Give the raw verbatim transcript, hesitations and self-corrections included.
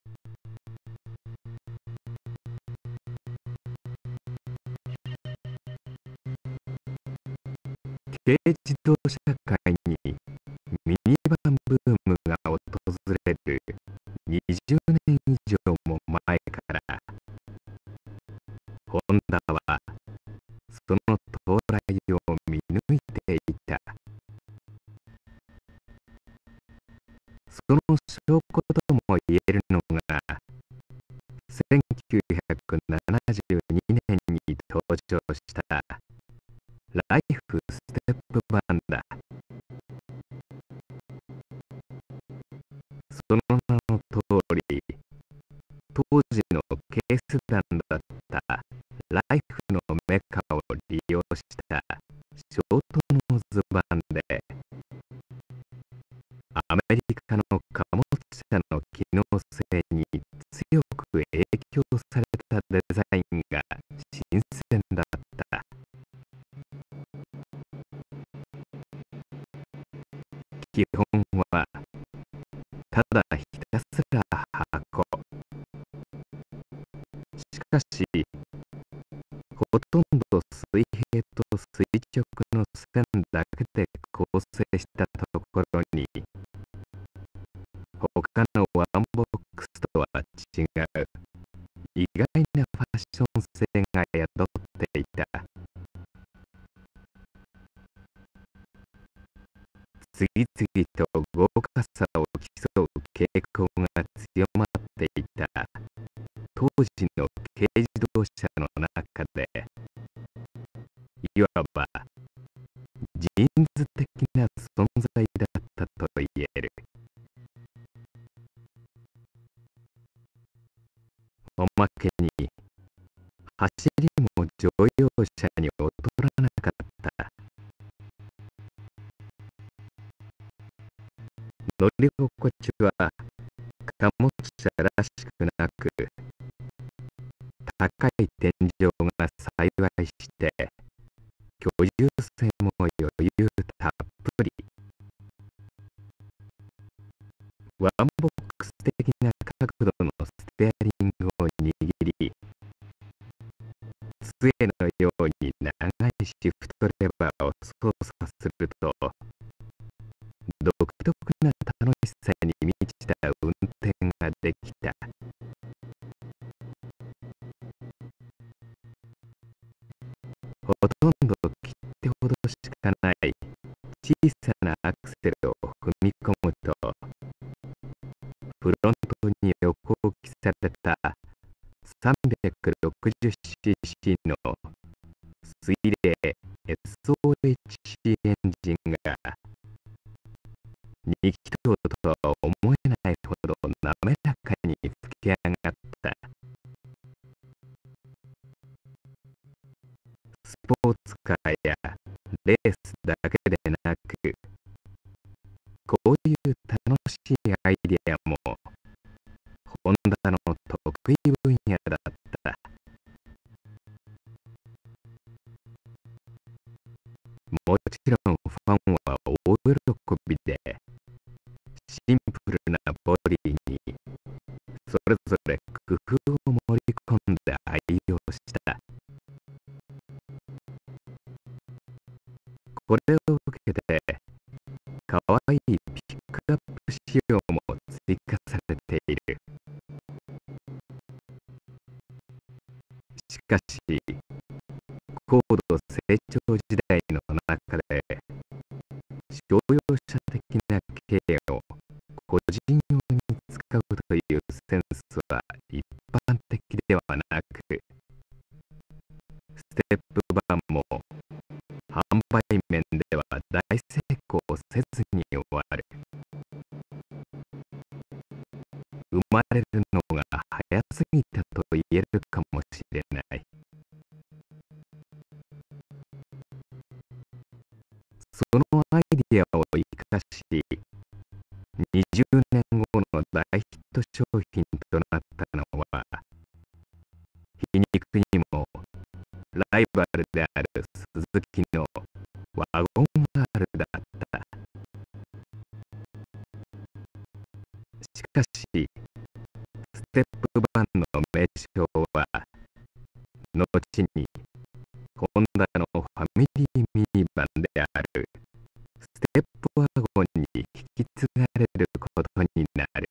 軽自動車界にミニバンブームが訪れるにじゅうねん以上も前からホンダはその到来を見抜いていた。その証拠とも言えるのがせんきゅうひゃくななじゅうにねんに登場したライフステップ版だ。その名の通り、当時の軽セダンだったライフのメカを利用したショートノーズ版で、アメリカの貨物車の機能性に強く影響されたデザインが新鮮だった。基本はただひたすら箱。しかしほとんど水平と垂直の線だけで構成したところに、他のワンボックスとは違う意外なファッション性が宿っていた。次々と豪華さを競う傾向が強まっていた当時の軽自動車の中で、いわばジーンズ的な存在だったと言える。おまけに走りも乗用車に劣らなかった。乗り心地は貨物車らしくなく、高い天井が幸いして居住性も余裕たっぷり。ワンボックス的な角度のステアリングを握り、杖のように長いシフトレバーを操作すると、独特な楽しさに満ちた運転ができた。ほとんど切手ほどしかない小さなアクセルを踏み込むと、フロントに横置きされた さんびゃくろくじゅうシーシー の水冷 エスオーエイチシー エンジンがに気筒とは思えないほど滑らかに吹き上がった。スポーツカーやレースだけでなく、こういう楽しいアイデアもホンダの得意分野だった。もちろんファンは大喜びで、シンプルなボディにそれぞれ工夫を盛り込んで愛用した。これを受けてかわいいピックアップ仕様も追加されている。しかし高度成長時代の中で商用車的な軽を個人用に使うというセンスは一般的ではなく、ステップ版も販売面では大成功せずに終わる。生まれるのが早すぎたと言えるかもしれない。そのアイデアを生かし、にじゅうねんごの大ヒット商品となったのは、皮肉にもライバルであるスズキのワゴン アール だった。しかしステップバンの名称は、後にホンダのファミリーミニバンであるステップワゴンに引き継がれることになる。